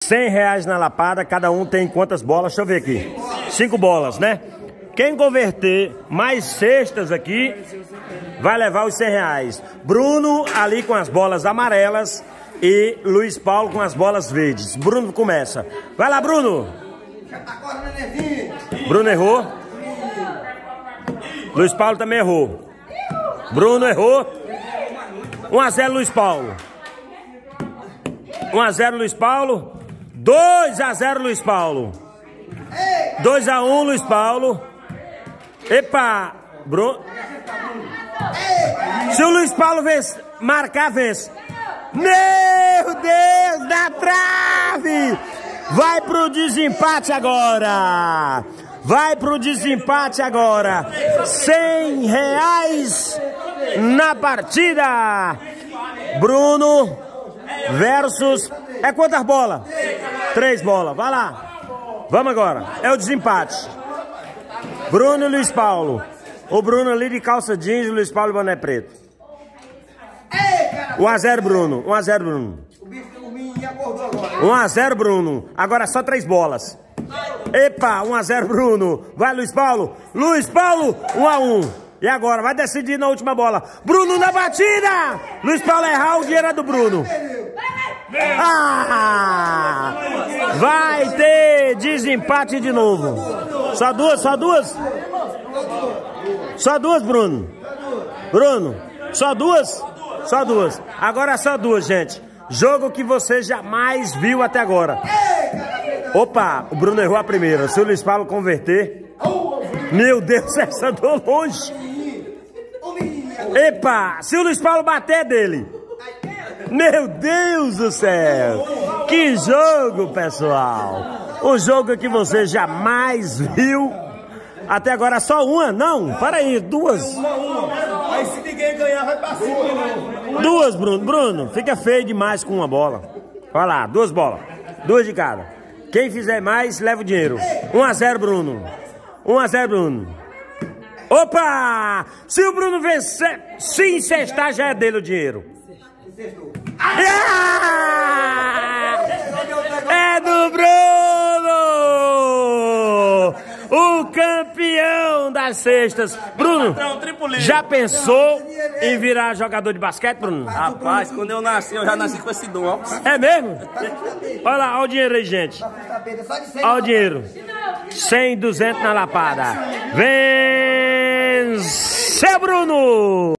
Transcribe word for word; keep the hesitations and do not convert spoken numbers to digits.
cem reais na lapada, cada um tem quantas bolas? Deixa eu ver aqui. Cinco bolas, né? Quem converter mais cestas aqui, vai levar os cem reais. Bruno ali com as bolas amarelas e Luiz Paulo com as bolas verdes. Bruno começa. Vai lá, Bruno. Bruno errou. Luiz Paulo também errou. Bruno errou. um a zero Luiz Paulo. um a zero Luiz Paulo. dois a zero Luiz Paulo. dois a um Luiz Paulo. Epa! Bruno. Se o Luiz Paulo vence, marcar, vence. Meu Deus, da trave! Vai pro desempate agora! Vai pro desempate agora! cem reais na partida! Bruno versus... É quantas bolas? Três bolas, vai lá! Vamos agora, é o desempate. Bruno e Luiz Paulo. O Bruno ali de calça jeans e o Luiz Paulo de boné preto. um a zero Bruno, um a zero Bruno. um a zero Bruno. Agora só três bolas. Epa, um a zero Bruno. Vai Luiz Paulo. Luiz Paulo, um a um. E agora, vai decidir na última bola. Bruno na batida. Luiz Paulo errar, o dinheiro é do Bruno. Ah! Vai ter desempate de novo. Só duas, só duas? Só duas, Bruno. Bruno, só duas? Só duas. Agora só duas, gente. Jogo que você jamais viu até agora. Opa, o Bruno errou a primeira. Se o Luiz Paulo converter... Meu Deus, essa do longe. Epa, se o Luiz Paulo bater, é dele. Meu Deus do céu. Que jogo, pessoal. Um jogo que você jamais viu. Até agora só uma? Não, para aí, duas. Uma, uma. Aí se ninguém ganhar, vai pra cima. Duas, Bruno. Bruno, fica feio demais com uma bola. Olha lá, duas bolas. Duas de cada. Quem fizer mais, leva o dinheiro. um a zero, Bruno. um a zero, Bruno. Opa! Se o Bruno vencer, se incestar, já é dele o dinheiro. Ah! É do Bruno! O campeão das cestas. Bruno, já pensou em virar jogador de basquete, Bruno? Rapaz, quando eu nasci, eu já nasci com esse dom. É mesmo? Olha lá, olha o dinheiro aí, gente. Olha o dinheiro. cem, duzentos na lapada. Venceu, Bruno!